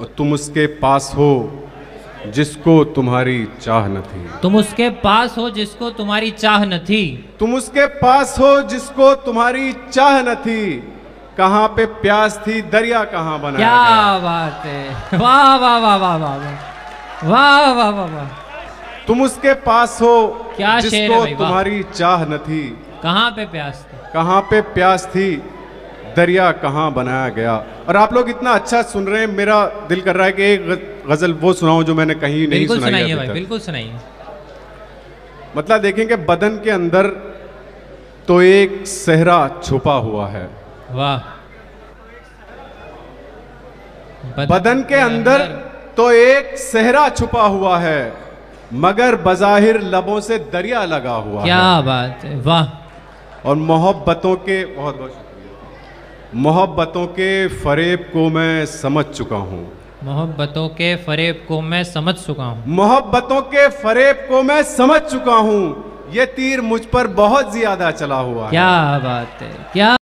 और तुम उसके पास हो जिसको तुम्हारी चाह न थी। तुम उसके पास हो जिसको तुम्हारी चाह न थी। तुम उसके पास हो जिसको तुम्हारी चाह न थी। कहाँ पे प्यास थी दरिया कहाँ बनाया क्या गया। बात है, वाह वाह वाह वाह वाह वाह वाह वाह वाह वाह। तुम उसके पास हो क्या शेर है जिसको भाई, वाह। तुम्हारी चाह न थी। कहाँ पे प्यास थी। कहाँ पे प्यास थी दरिया कहाँ बनाया गया। और आप लोग इतना अच्छा सुन रहे हैं, मेरा दिल कर रहा है कि एक गजल वो सुनाऊं जो मैंने कहीं नहीं बिल्कुल सुनाई सुनाइए अभी भाई, तक। बिल्कुल सुनाइए। मतलब देखेंगे बदन के अंदर तो एक सहरा छुपा हुआ है। वाह। बदन के अंदर तो एक सहरा छुपा हुआ है, मगर बज़ाहिर लबों से दरिया लगा हुआ है। क्या बात है, वाह। और मोहब्बतों के बहुत बहुत शुक्रिया। मोहब्बतों के फरेब को मैं समझ चुका हूँ। मोहब्बतों के फरेब को मैं समझ चुका हूँ। मोहब्बतों के फरेब को मैं समझ चुका हूँ। ये तीर मुझ पर बहुत ज्यादा चला हुआ है। क्या बात है, क्या